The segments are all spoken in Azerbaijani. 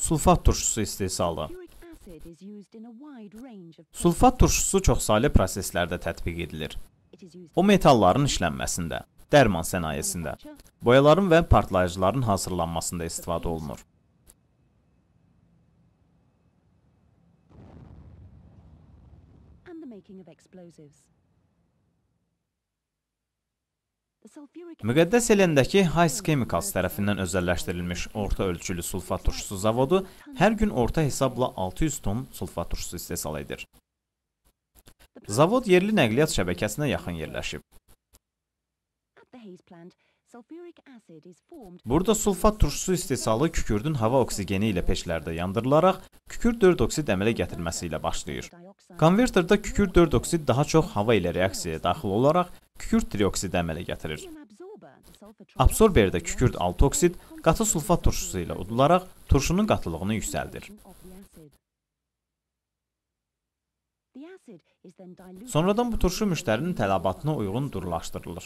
Sulfat turşusu istehsalı. Sulfat turşusu çoxsaylı proseslərdə tətbiq edilir. O metalların işlənməsində, dərman sənayesində, boyaların və partlayıcıların hazırlanmasında istifadə olunur. Müqəddəs Elendəki Hays Chemicals tərəfindən özəlləşdirilmiş orta ölçülü sulfat turşusu zavodu hər gün orta hesabla 600 ton sulfat turşusu istehsal edir. Zavod yerli nəqliyyat şəbəkəsinə yaxın yerləşib. Burada sulfat turşusu istehsalı kükürdün hava oksigeni ilə peşlərdə yandırılaraq kükürd 4 oksid əmələ gətirməsi ilə başlayır. Konverterdə kükürd 4 oksid daha çox hava ilə reaksiyaya daxil olaraq kükürd trioksid əmələ gətirir. Absorberdə kükürd 6 oksid qatı sulfat turşusu ilə udularaq turşunun qatılığını yüksəldir. Sonradan bu turşu müştərinin tələbatına uyğun durulaşdırılır.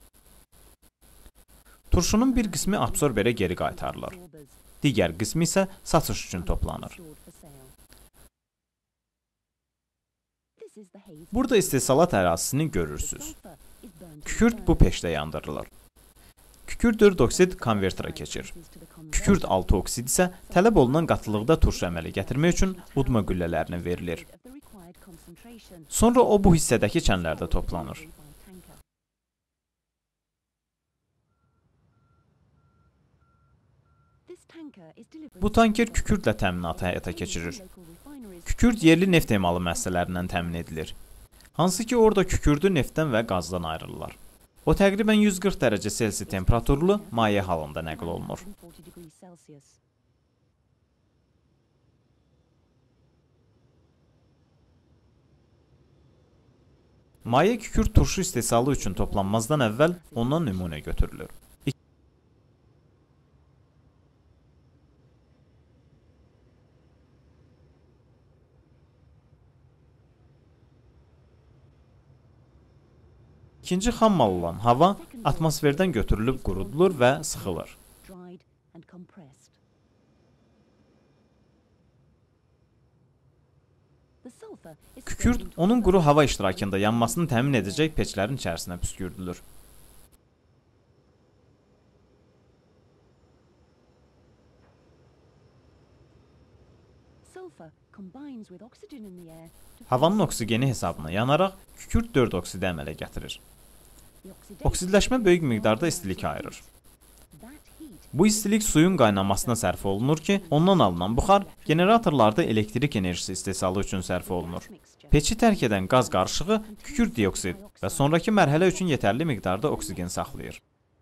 Turşunun bir qismi absorberə geri qaytarılır. Digər qismi isə satış üçün toplanır. Burada istehsalat ərazisini görürsünüz. Kükürd bu peşdə yandırılır. Kükürd 4 oksid konverterə keçir. Kükürd 6 oksid isə tələb olunan qatılıqda turşu əmələ gətirmək üçün udma güllələrinə verilir. Sonra o bu hissədəki çənlərdə toplanır. Bu tanker kükürdlə təminatı həyata keçirir. Kükürd yerli neft emalı müəssisələrindən təmin edilir. Hansı ki, orada kükürdü neftdən və qazdan ayrılırlar. O təqribən 140 dərəcə Selsi temperaturlu maye halında nəql olunur. Maye kükürd turşu istehsalı üçün toplanmazdan əvvəl ondan nümunə götürülür. İkinci xam mal olan hava atmosferdən götürülüb qurudulur və sıxılır. Kükürd onun quru hava iştirakında yanmasını təmin edəcək peçlərin içərisinə püskürdülür. Havanın oksigeni hesabına yanaraq kükürd 4 oksidi əmələ gətirir. Oksidləşmə böyük miqdarda istilik ayırır. Bu istilik suyun qaynamasına sərf olunur ki, ondan alınan buxar generatorlarda elektrik enerjisi istehsalı üçün sərf olunur. Peçi tərk edən qaz qarışığı kükürd dioksid və sonraki mərhələ üçün yetərli miqdarda oksigen saxlayır.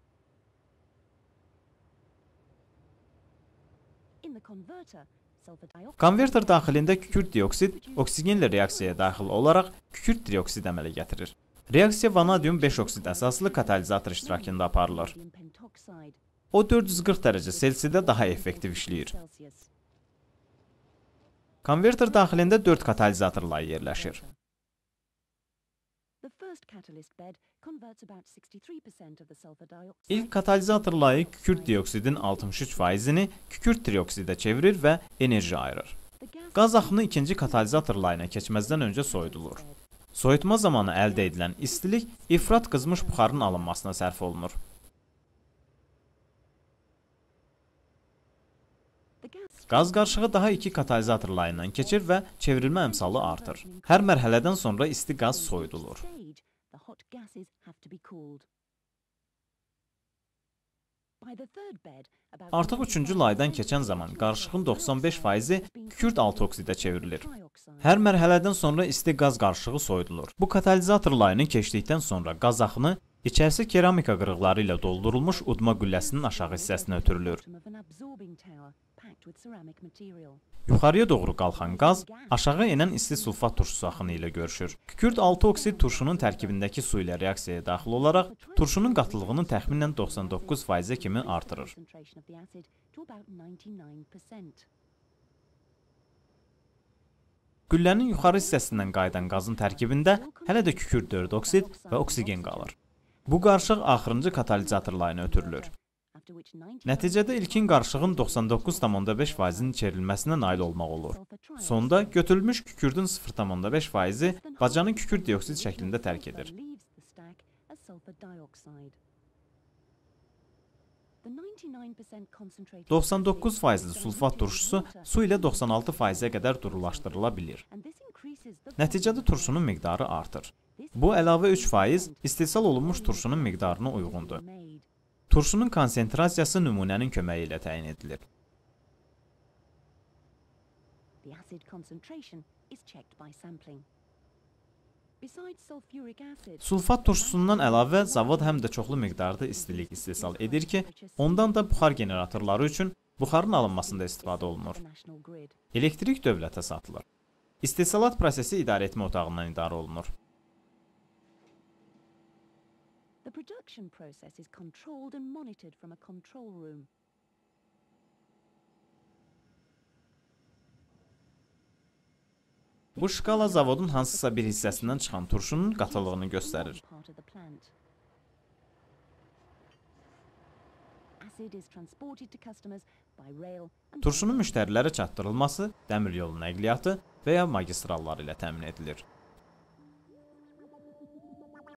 Konverter daxilində kükürd dioksid oksigenlə reaksiyaya daxil olaraq kükürd trioksid əmələ gətirir. Reaksiya vanadium 5 oksid əsaslı katalizator iştirakında aparılır. O 440 dərəcə Selsidə daha effektiv işləyir. Konverter daxilində 4 katalizator layı yerləşir. İlk katalizator layı kükürd dioksidin 63%-ni kükürd trioksidə çevirir və enerji ayırır. Qaz axını ikinci katalizator layına keçməzdən öncə soyudulur. Soyutma zamanı əldə edilən istilik ifrat qızmış buxarın alınmasına sərf olunur. Qaz qarışığı daha iki katalizator layından keçir və çevrilmə əmsalı artır. Hər mərhələdən sonra isti qaz soyudulur. Artıq üçüncü laydan keçən zaman qarışığın 95%-i kükürd 6 oksidə çevrilir. Hər mərhələdən sonra isti qaz qarışığı soyudulur. Bu katalizator layını keçdikdən sonra qaz axını içərisi keramika qırıqları ilə doldurulmuş udma gülləsinin aşağı hissəsinə ötürülür. Yuxarıya doğru qalxan qaz aşağı enən isti sulfat turşusu axını ilə görüşür. Kükürd 6 oksid turşunun tərkibindəki su ilə reaksiyaya daxil olaraq turşunun qatılığını təxminən 99%-ə kimi artırır. Güllənin yuxarı hissəsindən qayıdan qazın tərkibində hələ də kükürd 4 oksid və oksigen qalır. Bu qarışıq axırıncı katalizator layına ötürülür. Nəticədə ilkin qarışığın 99,5%-nin içerilməsinə nail olmaq olur. Sonda götürülmüş kükürdün 0,5%-i bacanı kükürt dioksid şəklində tərk edir. 99%li sulfat turşusu su ilə 96%-ə qədər durulaşdırıla bilir. Nəticədə turşunun miqdarı artır. Bu əlavə 3% istehsal olunmuş turşunun miqdarına uyğundur. Turşunun konsentrasiyası nümunənin köməyi ilə təyin edilir. Sulfat turşusundan əlavə zavod həm də çoxlu miqdarda istilik istehsal edir ki, ondan da buxar generatorları üçün buxarın alınmasında istifadə olunur. Elektrik dövlətə satılır. İstehsalat prosesi idarəetmə otağından idarə olunur. The production process is controlled and monitored from a control room. Bu şkala zavodun hansısa bir hissəsindən çıxan turşunun qatılığını göstərir. Turşunun müştərilərə çatdırılması dəmir yolu nəqliyyatı və ya magistrallar ilə təmin edilir.